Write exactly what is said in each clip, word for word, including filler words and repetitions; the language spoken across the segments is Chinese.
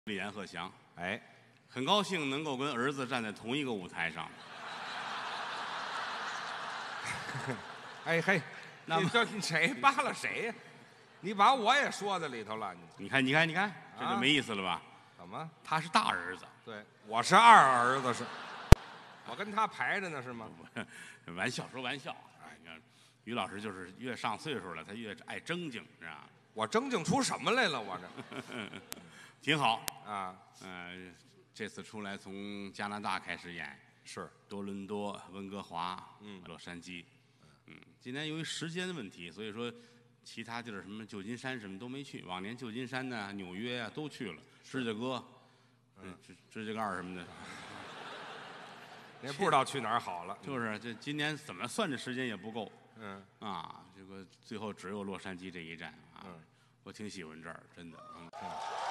李岩鹤翔， 哎， 很高兴能够跟儿子站在同一个舞台上。 哎嘿， 那么你这谁扒拉谁呀？你把我也说在里头了，你你看，你看，你看，这就啊没意思了吧？ 怎么？ 他是大儿子， 对，我是二儿子是，我跟他排着呢是吗？ 玩笑说玩笑。哎，你看，于老师就是越上岁数了，他越爱正经，是吧？ 我正经出什么来了？我这挺好。 啊， 嗯、这次出来从加拿大开始演， 是多伦多、温哥华、 嗯洛杉矶，嗯，今年由于时间的问题，所以说其他地儿什么旧金山什么都没去。往年旧金山呢、纽约啊都去了，指甲哥，嗯，指指甲盖儿什么的， 也不知道去哪儿好了。 就是这今年怎么算这时间也不够嗯， 啊。这个最后只有洛杉矶这一站啊， 嗯我挺喜欢这儿，真的，嗯， 嗯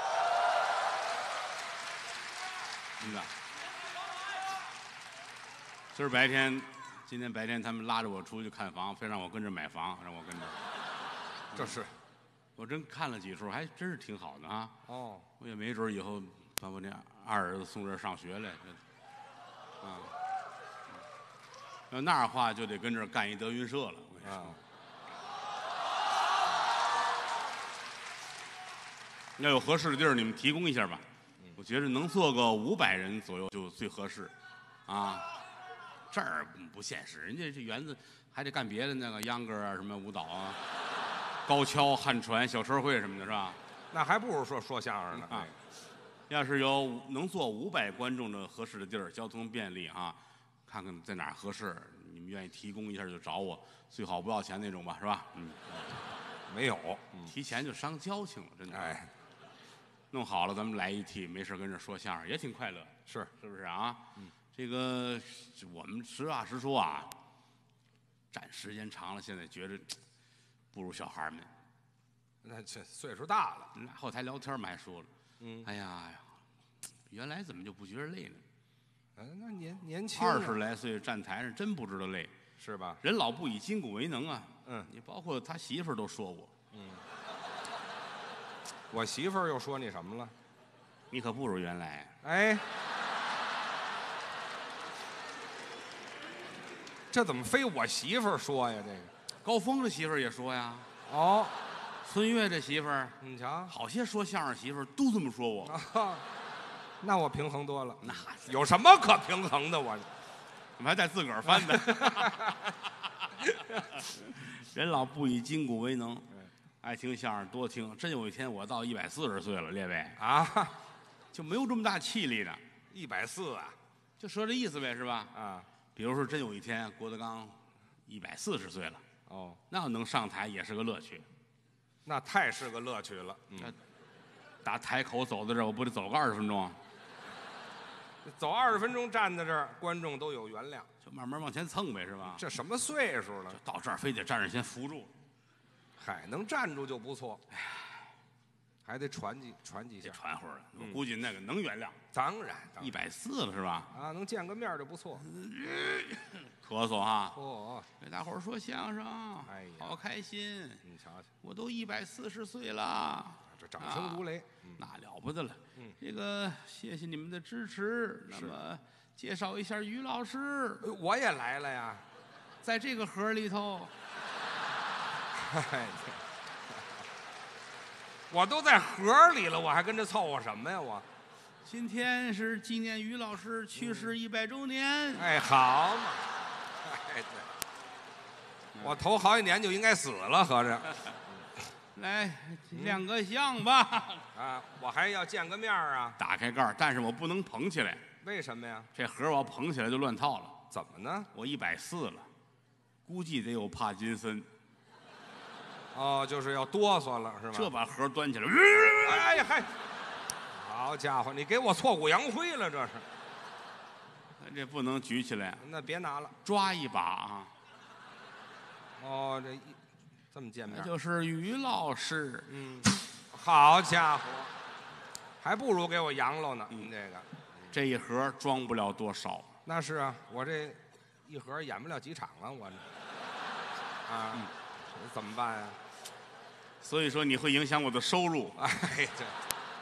真的。今儿白天，今天白天他们拉着我出去看房，非让我跟着买房，让我跟着。 这是我真看了几处，还真是挺好的啊。 哦， 我也没准以后把我那二儿子送这儿上学来，这啊，要那样的话就得跟这儿干一德云社了。我跟你说， 啊， 要有合适的地儿，你们提供一下吧。我觉得能坐个五百人左右就最合适，啊，这儿不现实，人家这园子还得干别的那个秧歌啊，什么舞蹈啊，高跷、旱船、小车会什么的，是吧？ 那还不如说说相声呢。 啊，要是有能坐五百观众的合适的地儿，交通便利啊，看看在哪儿合适，你们愿意提供一下就找我，最好不要钱那种吧，是吧？嗯， 没有， 提前就伤交情了，真的。 哎， 弄好了咱们来一替，没事跟这说相声也挺快乐， 是是不是啊？这个我们实话实说啊，站时间长了，现在觉着不如小孩们。 那这岁数大了， 那后台聊天嘛还说了， 嗯， 哎呀呀，原来怎么就不觉得累呢？ 嗯，那年年轻啊二十来岁站台上真不知道累， 是吧？ 人老不以筋骨为能啊。 嗯， 你包括他媳妇儿都说我， 我媳妇儿又说你什么了？ 你可不如原来。 哎，这怎么非我媳妇儿说呀？这个高峰的媳妇儿也说呀， 哦， 孙越这媳妇儿， 你瞧好些说相声媳妇儿都这么说我。 啊，那我平衡多了。 那有什么可平衡的？我怎么还带自个儿翻的？人老不以筋骨为能，爱听相声多听。真有一天我到一百四十岁了，列位啊， 就没有这么大气力呢， 一百四啊就说这意思呗，是吧？ 啊比如说真有一天郭德纲一百四十岁了， 哦， 那要能上台也是个乐趣。 那太是个乐趣了。嗯， 打台口走到这儿，我不得走个二十分钟啊？ 走二十分钟站在这儿，观众都有原谅。 就慢慢往前蹭呗，是吧？ 这什么岁数了？ 到这儿非得站着先扶住， 嗨，能站住就不错。还得传几传几得下。 传会儿了。我估计那个能原谅， 当然，当然一百四了是吧？ 啊，能见个面就不错。 咳嗽哈， 哦， 给大伙儿说相声， 哎呀好开心。 你瞧瞧， 我都一百四十岁了， 这掌声如雷。嗯， 那了不得了。 嗯， 这个谢谢你们的支持。那么介绍一下于老师， 呃我也来了呀。 在这个盒里头， 哎，我都在盒里了，我还跟着凑合什么呀？我， 今天是纪念于老师去世一百周年。 哎，好嘛，哎，对，我头好几年就应该死了，合着来亮个相吧。 啊，我还要见个面儿啊？ 打开盖儿，但是我不能捧起来， 为什么呀？ 这盒我要捧起来就乱套了。 怎么呢？ 我一百四了，估计得有帕金森。 哦，就是要哆嗦了，是吧？ 这把盒端起来， 哎呀嗨，好家伙，你给我挫骨扬灰了，这是？ 这不能举起来， 那别拿了。 抓一把啊！ 哦，这一这么见面， 那就是于老师。 嗯，好家伙，还不如给我扬喽呢。 嗯您这个， 这一盒装不了多少， 那是啊，我这一盒演不了几场了，我这啊，怎么办呀？ 所以说你会影响我的收入。 哎，这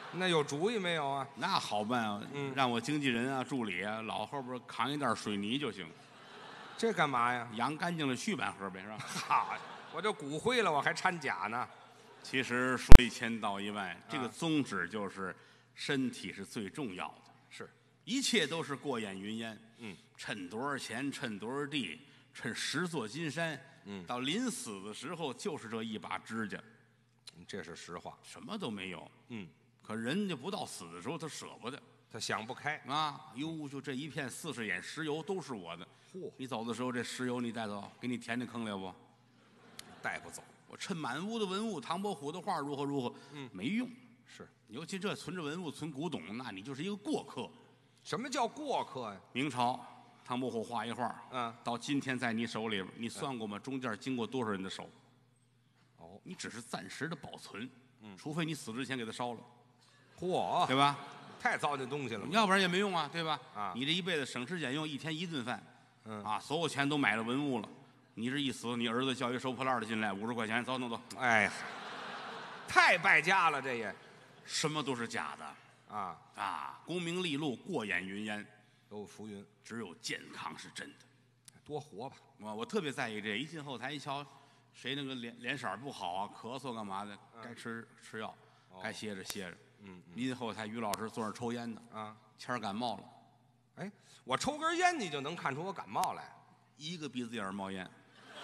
那有主意没有啊？ 那好办啊， 嗯让我经纪人啊、助理啊，老后边扛一袋水泥就行， 这干嘛呀？ 养干净了续半盒呗，是吧？ 好，我这骨灰了，我还掺假呢。 其实说一千道一万，这个宗旨就是身体是最重要的， 是， 一切都是过眼云烟。 嗯， 趁多少钱，趁多少地，趁十座金山。 嗯， 到临死的时候就是这一把指甲， 这是实话。 什么都没有。 嗯， 可人家不到死的时候，他舍不得他想不开。 啊！哟，就这一片四十眼石油都是我的。 嚯， 你走的时候，这石油你带走，给你填这坑里不？ 带不走。 我趁满屋的文物，唐伯虎的画如何如何， 嗯， 没用。 是， 尤其这存着文物、存古董，那你就是一个过客。 什么叫过客呀？ 明朝唐伯虎画一画， 嗯， 到今天在你手里边，你算过吗？中间经过多少人的手？ 哦， 你只是暂时的保存，嗯，除非你死之前给它烧了， 嚯， 对吧？ 太糟践东西了。 要不然也没用啊，对吧？ 啊， 你这一辈子省吃俭用，一天一顿饭， 嗯啊，所有钱都买了文物了，你这一死，你儿子叫一收破烂的进来，五十块钱，走弄走， 哎呀，太败家了，这也什么都是假的啊， 啊！功名利禄过眼云烟， 都浮云， 只有健康是真的。 多活吧。 我我特别在意这，一进后台一瞧，谁那个脸脸色不好啊，咳嗽干嘛的，该吃吃药，该歇着歇着。 嗯， 一进后台，于老师坐那儿抽烟呢， 啊， 谦儿感冒了， 哎，我抽根烟，你就能看出我感冒来。 一个鼻子眼儿冒烟。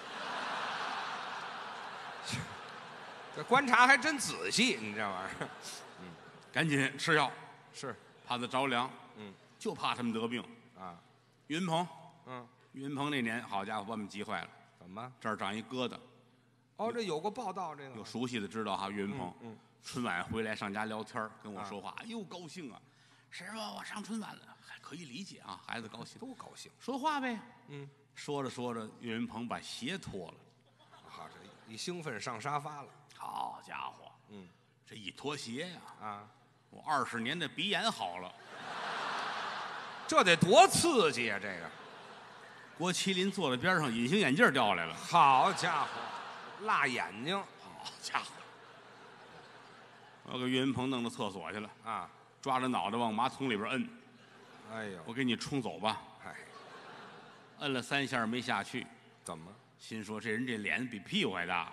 这观察还真仔细，你这玩意儿。 赶紧吃药， 是， 怕他着凉。 嗯， 就怕他们得病。 啊， 岳云鹏， 嗯， 岳云鹏那年，好家伙，把我们急坏了。 怎么？ 这儿长一疙瘩， 哦，这有过报道，这个有熟悉的知道哈。岳云鹏， 嗯， 春晚回来上家聊天跟我啊说话，哎呦高兴啊！师傅，我上春晚了，还可以理解啊，孩子高兴， 都高兴。 说话呗。 嗯， 说着说着，岳云鹏把鞋脱了， 好，这一兴奋上沙发了。 好家伙， 嗯， 这一脱鞋呀， 啊， 我二十年的鼻炎好了。 这得多刺激啊！这个， 郭麒麟坐在边上，隐形眼镜掉下来了。 好家伙，辣眼睛好家伙，我给岳云鹏弄到厕所去了， 啊！ 抓着脑袋往马桶里边摁， 哎呦， 我给你冲走吧。 哎， 摁了三下没下去， 怎么？ 心说这人这脸比屁股还大。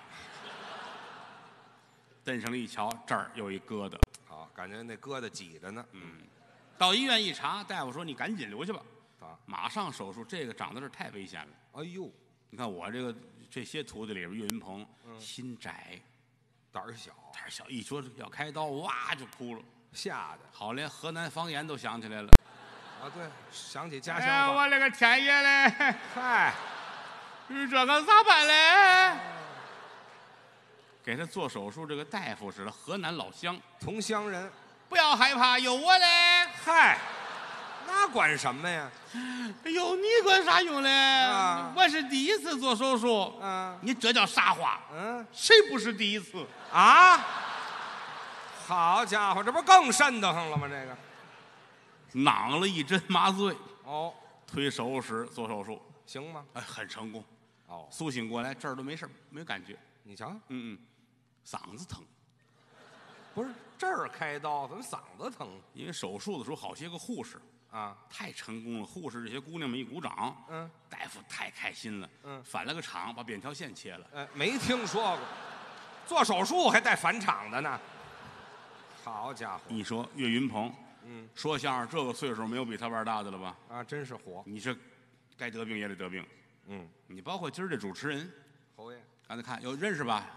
蹬上了一瞧，这儿有一疙瘩。 好，感觉那疙瘩挤着呢。 嗯，到医院一查，大夫说你赶紧留下吧， 啊， 马上手术。这个长在这儿太危险了。 哎呦， 你看我这个这些徒弟里边，岳云鹏、心窄， 胆儿小， 胆儿小，一说要开刀，哇就哭了。 吓得好，连河南方言都想起来了。 啊！对，想起家哎乡话。 我勒个天爷嘞！ 嗨， 这个咋办嘞？给他做手术，这个大夫是河南老乡， 同乡人。 不要害怕，有我嘞。 嗨，那管什么呀？ 有你管啥用嘞？ 啊我是第一次做手术。 嗯你这叫啥话？ 嗯谁不是第一次？ 啊！好家伙，这不更瘆得慌了吗？这个。 囊了一针麻醉， 哦， 推手术室做手术， 行吗？ 哎，很成功。 哦， 苏醒过来，这儿都没事，没感觉。 你瞧， 嗯嗯，嗓子疼， 不是这儿开刀，怎么嗓子疼因为手术的时候好些个护士啊？ 太成功了，护士这些姑娘们一鼓掌， 嗯， 大夫太开心了， 嗯反了个场，把扁条线切了。 呃，没听说过，做手术还带返场的呢。好家伙， 你说岳云鹏， 嗯， 说相声这个岁数没有比他腕儿大的了吧？ 啊，真是火。 你这该得病也得得病。 嗯， 你包括今儿这主持人， 侯爷， 刚才看有认识吧？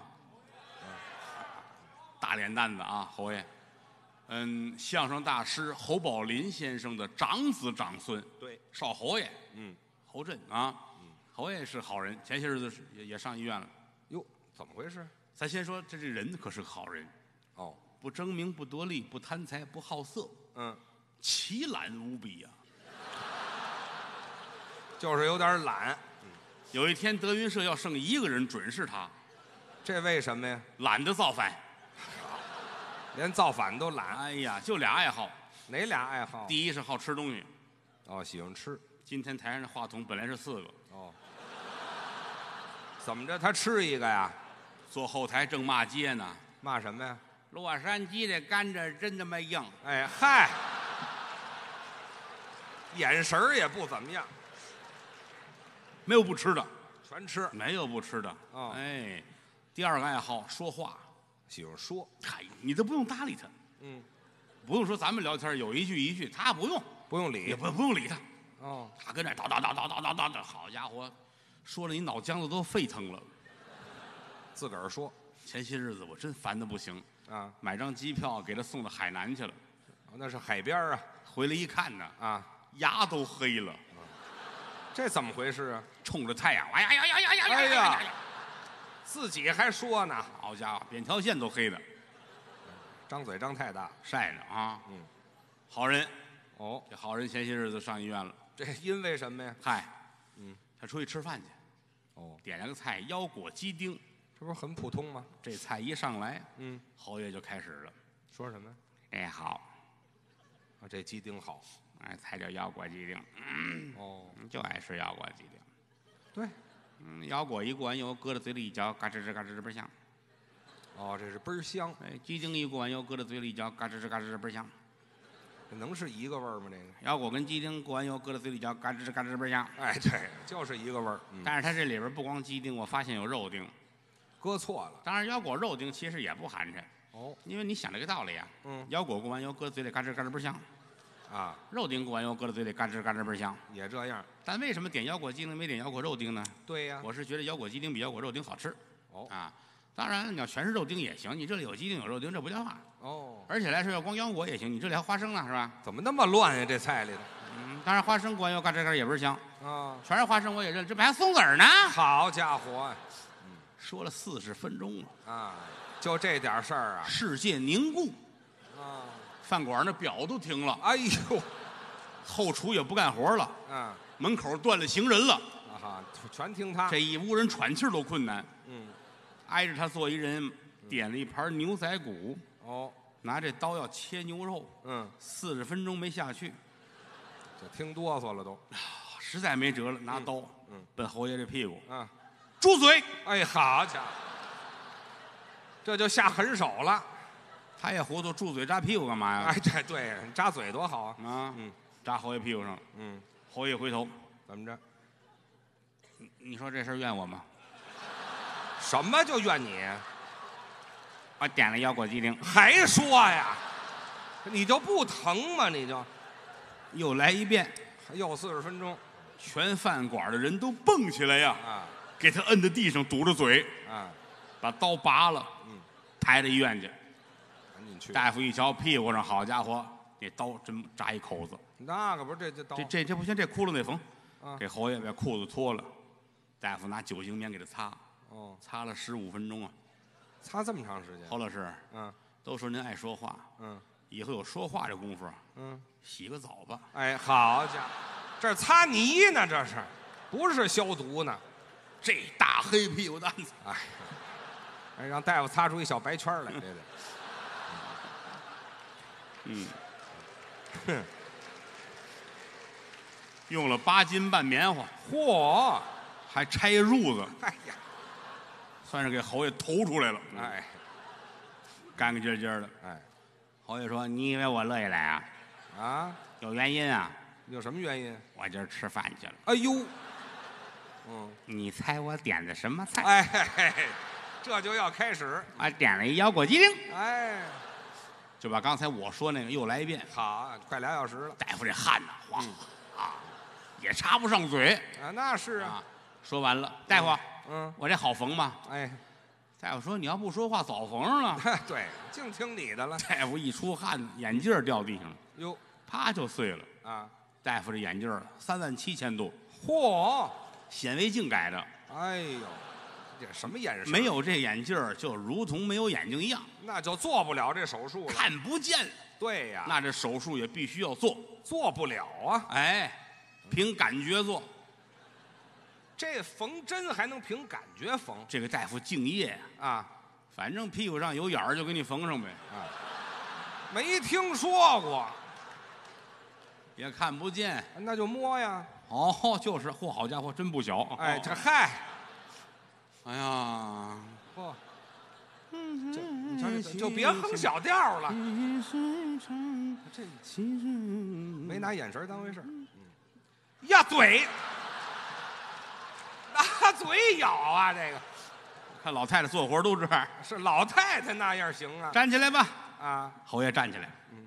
大脸蛋子啊，侯爷。嗯，相声大师侯宝林先生的长子长孙， 对， 少侯爷， 嗯， 侯震啊，侯爷是好人，前些日子是也也上医院了。 哟，怎么回事？ 咱先说这这人可是个好人， 哦， 不争名，不夺利，不贪财，不好色， 嗯， 奇懒无比呀、 就是有点懒。 有一天德云社要剩一个人，准是他， 这为什么呀？ 懒得造反。 连造反都懒。 哎呀，就俩爱好， 哪俩爱好？ 第一是好吃东西。 哦，喜欢吃。 今天台上的话筒本来是四个， 哦，怎么着？他吃一个呀？ 坐后台正骂街呢。 骂什么呀？ 洛杉矶这甘蔗真他妈硬。 哎嗨，眼神儿也不怎么样， 没有不吃的， 全吃。 没有不吃的。 哦哎，第二个爱好说话， 喜欢说。 嗨，你都不用搭理他， 嗯， 不用说咱们聊天有一句一句，他不用， 不用理也。不不用理他， 哦， 他跟那叨叨叨叨叨叨叨叨，好家伙，说的你脑浆子都沸腾了。 自个儿说。 前些日子我真烦的不行， 啊， 买张机票给他送到海南去了， 那是海边啊。 回来一看呢， 啊， 牙都黑了， 这怎么回事啊？ 冲着太阳，哎呀呀呀呀呀哎呀！ 呀，自己还说呢。 好家伙，扁条线都黑的， 张嘴张太大。 晒的啊。 嗯， 好人， 哦， 这好人前些日子上医院了。 这因为什么呀？ 嗨， 嗯， 他出去吃饭去， 哦， 点了个菜腰果鸡丁， 这不是很普通吗？ 这菜一上来， 嗯， 侯爷就开始了。 说什么呀？ 哎，好， 啊，这鸡丁好。 哎，菜叫腰果鸡丁， 哦， 就爱吃腰果鸡丁。 对。 嗯，腰果一过完油，搁在嘴里一嚼，嘎吱吱嘎吱吱倍儿香。 哦，这是倍儿香。 哎，鸡丁一过完油，搁在嘴里一嚼，嘎吱吱嘎吱吱倍儿香。 这能是一个味儿吗？这个？ 腰果跟鸡丁过完油，搁在嘴里嚼，嘎吱吱嘎吱吱倍儿香。 哎，对，就是一个味儿。嗯， 但是它这里边不光鸡丁，我发现有肉丁。 搁错了。 当然，腰果肉丁其实也不寒碜， 哦， 因为你想这个道理啊。 嗯， 腰果过完油，搁在嘴里嘎吱嘎吱倍儿香。 啊， 肉丁过完油，搁在嘴里嘎吱嘎吱倍儿香。 也这样。 但为什么点腰果鸡丁没点腰果肉丁呢？ 对呀。 我是觉得腰果鸡丁比腰果肉丁好吃。 哦啊，当然你要全是肉丁也行，你这里有鸡丁有肉丁，这不叫话。 哦， 而且来说要光腰果也行，你这里还花生呢，是吧？ 怎么那么乱呀？这菜里头。 嗯，当然花生过完油嘎吱嘎吱也倍儿香， 啊， 全是花生我也认，这不还松子儿呢？ 好家伙呀！ 说了四十分钟了， 啊，就这点事儿啊。 世界凝固， 啊， 饭馆那表都停了， 哎呦， 后厨也不干活了， 啊， 门口断了行人了， 啊哈，全听他。 这一屋人喘气儿都困难。 嗯， 挨着他坐一人，点了一盘牛仔骨， 哦， 拿这刀要切牛肉， 嗯， 四十分钟没下去， 就听哆嗦了都。 实在没辙了，拿刀， 嗯， 奔侯爷这屁股， 啊， 住嘴！ 哎，好家伙，这就下狠手了。 他也糊涂，住嘴扎屁股干嘛呀？ 哎，对对，你扎嘴多好啊。 啊， 嗯， 扎侯爷屁股上了。 嗯， 侯爷回头， 怎么着？ 你你说这事儿怨我吗？ 什么就怨你？ 我点了腰果鸡丁， 还说呀？你就不疼吗？你就又来一遍， 又四十分钟全饭馆的人都蹦起来呀， 啊给他摁在地上，堵着嘴， 啊！ 把刀拔了， 嗯， 抬到医院去。 赶紧去。 大夫一瞧屁股上，好家伙，那刀真扎一口子。 那可不是这这刀这这这不行，这窟窿得缝。 啊给侯爷把裤子脱了，大夫拿酒精棉给他擦， 哦， 擦了十五分钟啊。 擦这么长时间？ 侯老师， 嗯都说您爱说话， 嗯以后有说话这功夫， 嗯， 洗个澡吧。 哎，好家伙，这擦泥呢，这是，不是消毒呢？ 这大黑屁股蛋子， 哎，哎，让大夫擦出一小白圈来，这得。 嗯， 哼， 用了八斤半棉花， 嚯， 还拆褥子， 哎呀， 算是给侯爷投出来了。 哎干干净净的。 哎侯爷说：“你以为我乐意来啊？ 啊， 有原因啊！ 有什么原因？ 我今儿吃饭去了。 哎呦，嗯， 你猜我点的什么菜？ 哎嘿嘿嘿，这就要开始， 我点了一腰果鸡丁。 哎， 就把刚才我说那个又来一遍。 好，快俩小时了大夫这汗呐，哗啊，也插不上嘴啊，那是啊， 啊。说完了，大夫， 嗯， 我这好缝吗？ 哎， 大夫说你要不说话早缝上了。 对，净听你的了， 大夫一出汗，眼镜掉地上了， 哟啪就碎了。 啊， 大夫这眼镜三万七千度， 嚯， 显微镜改的， 哎呦，这什么眼神？ 没，有这眼镜就如同没有眼睛一样， 那就做不了这手术了。 看不见。 对呀， 那这手术也必须要做， 做不了啊， 哎，凭感觉做。 这缝针还能凭感觉缝这个大夫敬业呀， 啊？ 反正屁股上有眼儿就给你缝上呗， 啊，没听说过， 也看不见。 那就摸呀。 哦，就是，嚯，好家伙，真不小。 哎， 哦这嗨， 哎呀， 嚯， 这你瞧这就别哼小调了。这没拿眼神当回事儿。嗯，呀，嘴，拿嘴咬啊！这个看老太太做活都这样。 是老太太那样行啊？ 站起来吧。 啊， 侯爷站起来。 嗯。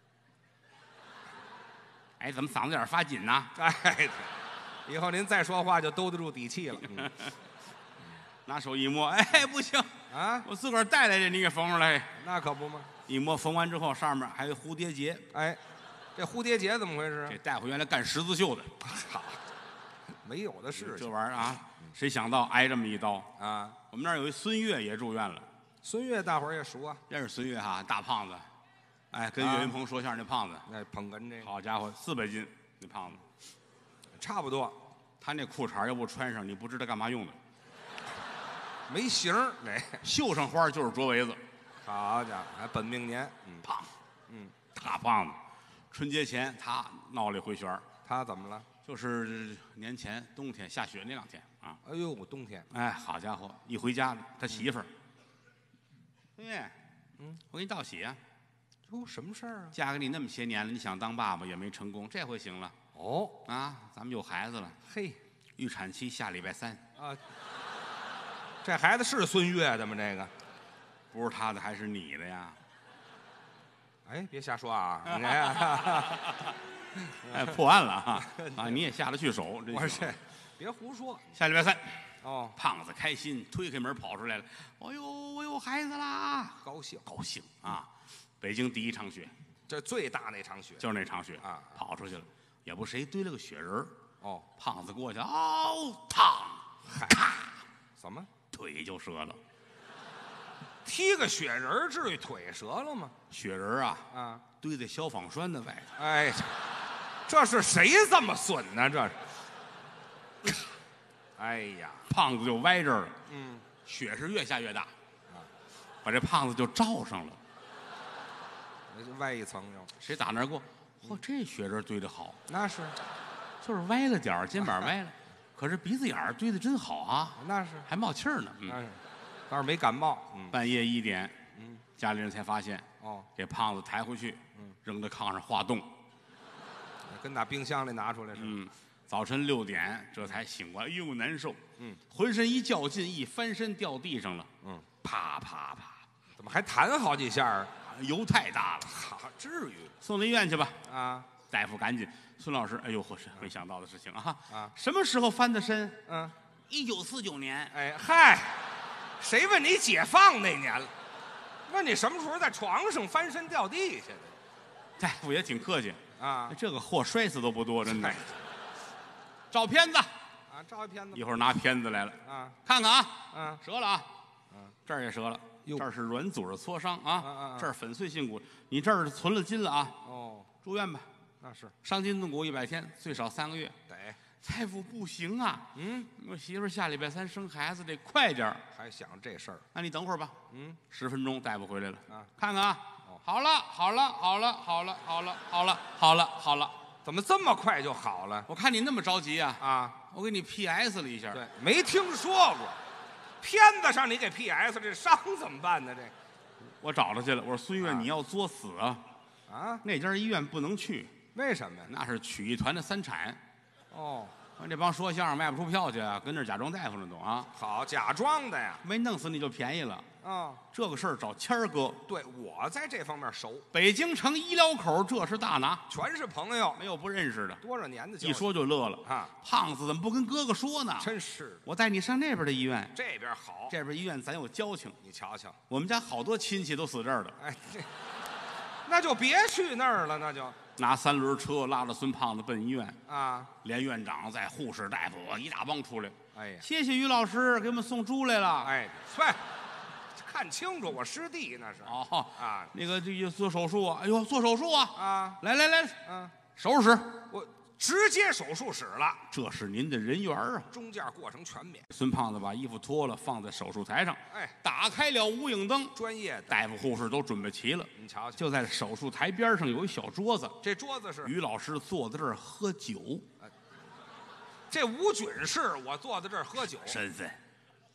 哎，怎么嗓子眼发紧呢？ 哎，以后您再说话就兜得住底气了。嗯拿手一摸，哎，不行啊， 我自个儿带来的，你给缝上来。 那可不嘛。 一摸缝完之后，上面还有蝴蝶结。 哎，这蝴蝶结怎么回事？ 这大夫原来干十字绣的。 好，没有的是这玩意儿啊，谁想到挨这么一刀啊？ 我们那儿有一孙越也住院了。 孙越大伙儿也熟啊， 认识孙越哈，大胖子，哎，跟岳云鹏说相声那胖子， 那捧哏这个， 好家伙，四百斤那胖子， 差不多。 他那裤衩要不穿上，你不知道干嘛用的。 没型儿，哎， 绣上花就是捉围子。 好家伙，还本命年，嗯， 胖， 嗯， 大胖子。春节前他闹了一回旋儿， 他怎么了？ 就是年前冬天下雪那两天啊。 哎呦，冬天， 哎，好家伙，一回家他媳妇儿，哎， 嗯， 我给你道喜啊。 哟，什么事儿啊？ 嫁给你那么些年了，你想当爸爸也没成功，这回行了。 哦， 啊，咱们有孩子了。 嘿， 预产期下礼拜三。 啊，这孩子是孙越的吗？这个不是他的还是你的呀？ 哎，别瞎说啊！你看， 哎，破案了哈！啊，你也下得去手？ 我这别胡说。 下礼拜三， 哦， 胖子开心，推开门跑出来了。哎呦，我有孩子啦！ 高兴高兴啊！北京第一场雪， 这最大那场雪就是那场雪啊， 跑出去了。也不谁堆了个雪人儿， 哦， 胖子过去，嗷，烫，咔， 怎么腿就折了。 踢个雪人儿至于腿折了吗？ 雪人儿啊， 啊， 堆在消防栓的外头。 哎，这是谁这么损呢？这是，哎呀， 胖子就歪这儿了。 嗯， 雪是越下越大，啊，把这胖子就罩上了。 歪一层又， 谁打那儿过？嚯，这雪人堆得好， 那是， 就是歪了点儿，肩膀歪了，可是鼻子眼儿堆得真好啊， 那是， 还冒气儿呢。嗯， 那是，倒是没感冒。嗯， 半夜一点， 嗯， 家里人才发现， 哦， 给胖子抬回去， 嗯， 扔在炕上化冻。 跟打冰箱里拿出来似的。 嗯，早晨六点这才醒过来，哎呦难受， 嗯， 浑身一较劲，一翻身掉地上了， 嗯， 啪啪啪， 怎么还弹好几下儿？ 油太大了， 好，至于送到医院去吧。 啊？ 大夫赶紧，孙老师，哎呦，我是没想到的事情啊！ 啊， 什么时候翻的身？ 嗯， 一九四九年。 哎嗨，谁问你解放那年了？问你什么时候在床上翻身掉地下的？ 大夫也挺客气啊， 这个货摔死都不多，真的哎。 照片子， 啊，照一片子一会儿拿片子来了， 啊， 看看啊， 嗯折了啊， 嗯， 这儿也折了， 哟这儿是软组织挫伤嗯啊， 嗯嗯这儿粉碎性骨，你这儿存了筋了啊， 哦， 住院吧， 那是伤筋动骨一百天，最少三个月。 得， 大夫不行啊， 嗯， 我媳妇儿下礼拜三生孩子，得快点儿。 还想这事儿， 那你等会儿吧， 嗯， 十分钟，大夫回来了， 啊， 看看啊哦， 好了，好了，好了，好了，好了，好了，好了，好了。 怎么这么快就好了我看你那么着急啊， 啊？ 我给你 P S 了一下。 对，没听说过，片子上你给 P S， 这伤怎么办呢？这我找他去了，我说孙越， 啊你要作死啊！ 啊？ 那家医院不能去， 为什么呀？ 那是曲艺团的三产。 哦， 完这帮说相声卖不出票去啊，跟那儿假装大夫呢都啊， 好，假装的呀。 没弄死你就便宜了。 啊， 这个事儿找谦儿哥， 对，我在这方面熟， 北京城医疗口这是大拿， 全是朋友， 没有不认识的。 多少年的交一情说就乐了啊！ 胖子怎么不跟哥哥说呢？ 真是我带你上那边的医院， 这边好， 这边医院咱有交情， 你瞧瞧， 我们家好多亲戚都死这儿的。 哎，这那就别去那儿了，那就拿三轮车拉着孙胖子奔医院， 啊， 连院长在护士大夫一大帮出来。 哎呀， 谢谢于老师给我们送猪来了。 哎，喂，看清楚，我师弟那是哦啊那个这个做手术啊，哎呦，做手术啊！ 啊， 来来来， 嗯， 收拾。 我直接手术室了， 这是您的人缘啊！ 中间过程全免， 孙胖子把衣服脱了，放在手术台上， 哎， 打开了无影灯， 专业的， 大夫护士都准备齐了。 你瞧瞧， 就在手术台边上有一小桌子， 这桌子是于老师坐在这儿喝酒。 这吴菌室，我坐在这儿喝酒， 身份，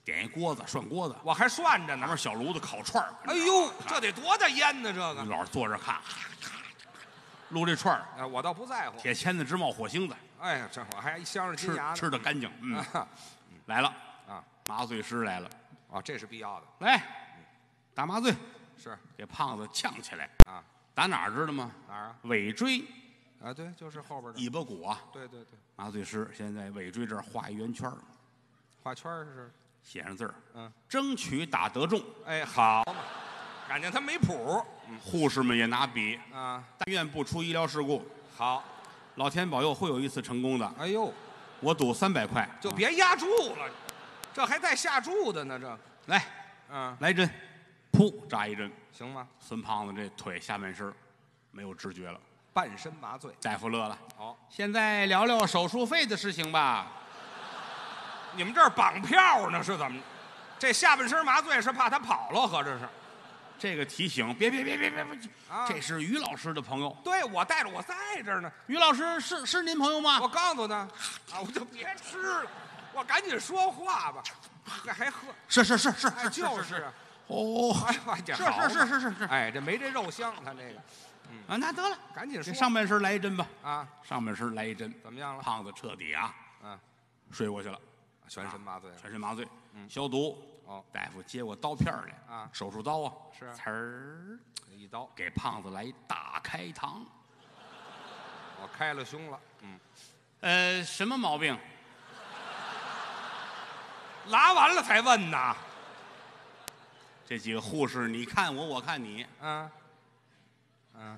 点一锅子涮锅子， 我还涮着呢。 旁边小炉子烤串儿。 哎呦，这得多大烟呢？这个老师坐着看，撸这串儿， 哎，我倒不在乎。 铁签子直冒火星子。 哎呀，这我还镶着金吃牙呢。 吃的干净。嗯， 啊来了啊， 麻醉师来了。 啊，这是必要的。 来，打麻醉， 是给胖子呛起来。 啊， 打哪儿知道吗？ 哪儿啊？ 尾椎， 啊，对，就是后边的。 尾巴骨啊。 对对对， 麻醉师先在尾椎这儿画一圆圈儿， 画圈儿是。 写上字儿， 嗯， 争取打得中。 哎，好嘛，感情他没谱。 嗯，护士们也拿笔， 啊， 但愿不出医疗事故。 好， 老天保佑，会有一次成功的。 哎呦， 我赌三百块， 就别压住了，这还带下注的呢，这。 来， 嗯， 来一针，噗，扎一针。 行吗？ 孙胖子这腿下半身没有知觉了， 半身麻醉。 大夫乐了。 好， 现在聊聊手术费的事情吧。 你们这儿绑票呢是怎么？这下半身麻醉是怕他跑了，合着是？ 这个提醒，别别别别别别， 啊这是于老师的朋友。 对，我带着我在这儿呢。 于老师是是您朋友吗？ 我告诉他，啊，我就别吃了，我赶紧说话吧。这还喝？ 是是是是哎， 是， 就是啊。 哦， 哎呀，这是好嘛是是是是是。 哎，这没这肉香，他这个啊，那得了， 赶紧说给上半身来一针吧。 啊， 上半身来一针， 怎么样了？ 胖子彻底啊， 嗯， 睡过去了， 全身麻醉了。 全身麻醉，消毒。 哦， 大夫接过刀片儿来啊手术刀啊， 是呲儿一刀， 给胖子来一大开膛。 我开了胸了。嗯， 呃，什么毛病？ 拉完了才问呐。 这几个护士，你看我，我看你， 嗯，嗯，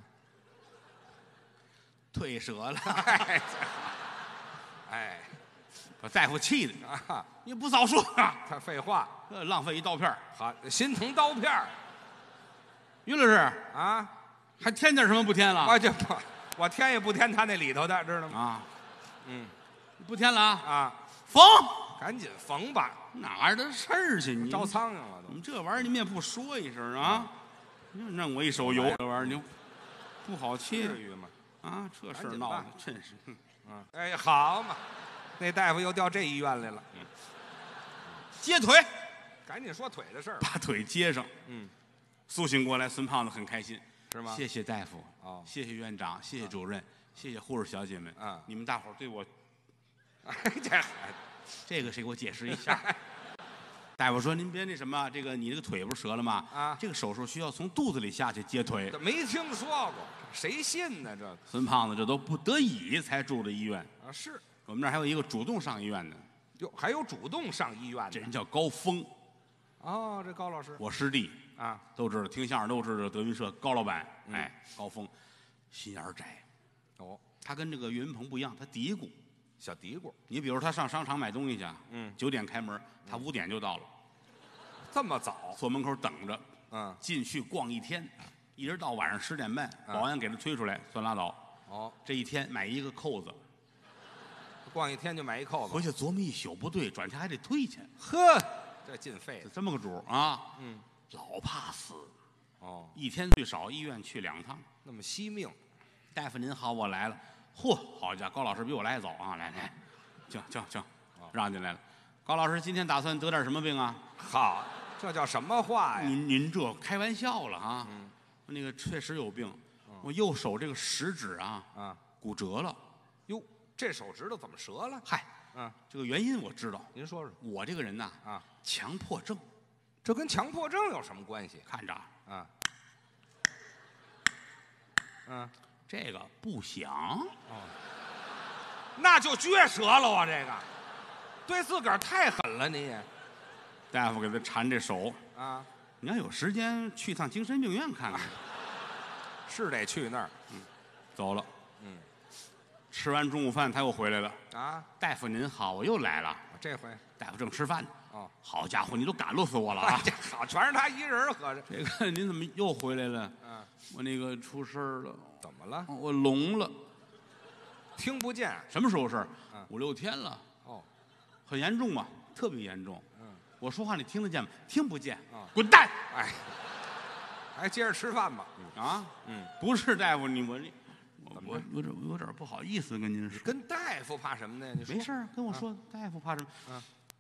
腿折了， 哎，哎， 把大夫气的， 啊， 你不早说啊， 他废话。 这浪费一刀片儿。 好，心疼刀片儿于老师啊！ 还添点什么不添了？ 我这不，我添也不添他那里头的，知道吗？ 啊， 嗯不添了啊， 啊， 缝赶紧缝吧， 哪儿的事儿去？你招苍蝇了都。 你们这玩意儿你们也不说一声啊？你弄我一手油，这玩意儿你不好切至于吗？ 啊！这事儿赶紧办闹的真是。哼嗯，哎，好嘛，那大夫又调这医院来了， 接腿， 赶紧说腿的事儿。 把腿接上。 嗯， 苏醒过来，孙胖子很开心， 是吗？ 谢谢大夫， 哦谢谢院长，谢谢主任，谢谢护士小姐们， 嗯你们大伙儿对我哎，这孩子这个谁给我解释一下？大夫说：“您别那什么，这个你这个腿不是折了吗？ 啊这个手术需要从肚子里下去接腿。 这没听说过，谁信呢？这个” 孙胖子这都不得已才住的医院。 啊是， 我们那儿还有一个主动上医院的， 哟，还有主动上医院的。 这人叫高峰， 哦，这高老师我师弟啊， 都知道，听相声都知道德云社高老板。哎，高峰心眼儿窄， 哦， 他跟这个岳云鹏不一样，他嘀咕。 小嘀咕， 你比如他上商场买东西去， 嗯九点开门，他五点就到了， 这么早？ 坐门口等着， 嗯， 进去逛一天，一直到晚上十点半， 嗯保安给他推出来，算拉倒。 哦， 这一天买一个扣子， 逛一天就买一扣子回，去琢磨一宿不对，转天还得退去， 呵，这进费的。 就这么个主儿啊。 嗯， 老怕死， 哦， 一天最少医院去两趟。 那么惜命， 大夫您好，我来了。嚯，好家伙，高老师比我来早啊！来来，请请请，让进来了。高老师今天打算得点什么病啊？ 好，这叫什么话呀？ 您您这开玩笑了啊！ 嗯， 那个确实有病，我右手这个食指啊啊， 骨折了。 哟，这手指头怎么折了？ 嗨， 嗯， 这个原因我知道。 您说说我这个人呐， 啊， 强迫症， 这跟强迫症有什么关系？ 看着啊啊，嗯， 这个不响， 那就撅折了啊！这个对自个儿太狠了，你也大夫给他缠这手。 啊， 你要有时间去趟精神病院看看。 是得去那儿走了， 嗯， 吃完中午饭他又回来了。 啊。 大夫您好，我又来了。 这回大夫正吃饭呢。 哦， 好家伙，你都赶路死我了啊！ 这好，全是他一人儿合着。 这个您怎么又回来了？ 嗯， 我那个出事儿了， 怎么了？ 我聋了。 听不见。 什么时候事儿嗯？ 五六天了， 哦， 很严重嘛，特别严重。 嗯， 我说话你听得见吗？听不见。 啊滚蛋！ 哎，还接着吃饭吧。 啊， 嗯， 不是大夫，你我这我怎么着我有点有点不好意思跟您说。 跟大夫怕什么呢？你说没事儿，跟我说，大夫怕什么？ 嗯， 我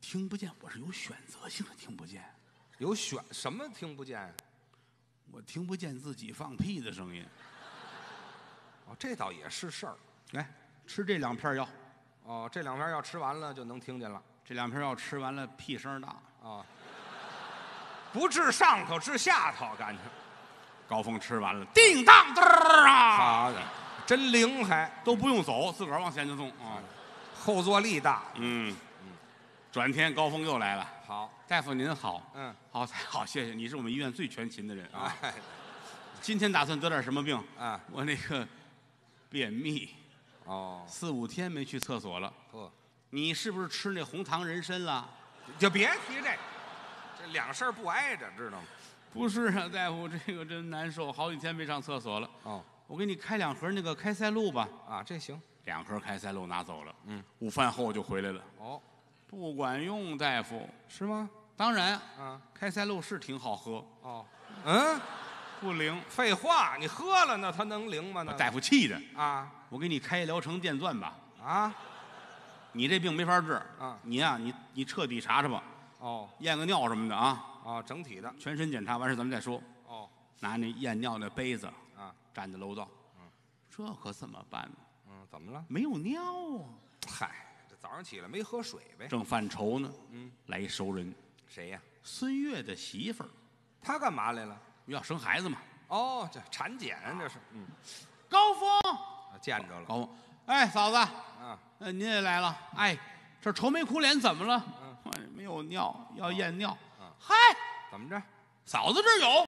听不见，我是有选择性的听不见。 有选什么听不见呀？ 我听不见自己放屁的声音。 哦，这倒也是事儿。 来，吃这两片药。 哦，这两片药吃完了就能听见了。 这两片药吃完了，屁声大。 啊，不治上头，治下头，感情。 高峰吃完了，叮当嘚儿啊！ 好的，真灵，还都不用走，自个儿往前就送啊。 后坐力大。 嗯嗯。转天高峰又来了。 好， 大夫您好。 嗯， 好，好，谢谢，你是我们医院最全勤的人啊。 哎， 今天打算得点什么病？ 啊， 我那个便秘。 哦， 四五天没去厕所了。 呵， 你是不是吃那红糖人参了？ 就别提这，这两事儿不挨着，知道吗？ 不是啊，大夫，这个真难受，好几天没上厕所了。 哦， 我给你开两盒那个开塞露吧。 啊，这行。 两盒开塞露拿走了。 嗯， 午饭后就回来了。 哦， 不管用，大夫。 是吗？ 当然， 啊， 开塞露是挺好喝。 哦，嗯， 不灵。 废话，你喝了那它能灵吗？那大夫气的啊， 我给你开疗程电钻吧。 啊， 你这病没法治。 啊， 你呀、你你彻底查查吧。 哦， 验个尿什么的啊。 哦，整体的。 全身检查完事咱们再说。 哦， 拿那验尿的杯子啊， 站在楼道。 嗯， 这可怎么办呢？ 嗯，怎么了？ 没有尿啊。 嗨，这早上起来没喝水呗。 正犯愁呢。 嗯， 来一熟人， 谁呀？ 孙越的媳妇儿， 他干嘛来了？ 要生孩子嘛。 哦，这产检这是。嗯， 高峰， 啊见着了。 高峰，哎，嫂子， 啊， 呃，您也来了。哎，这愁眉苦脸怎么了？ 嗯， 哎没有尿，要验尿。 嗯嗨， 怎么着？ 嫂子这儿有。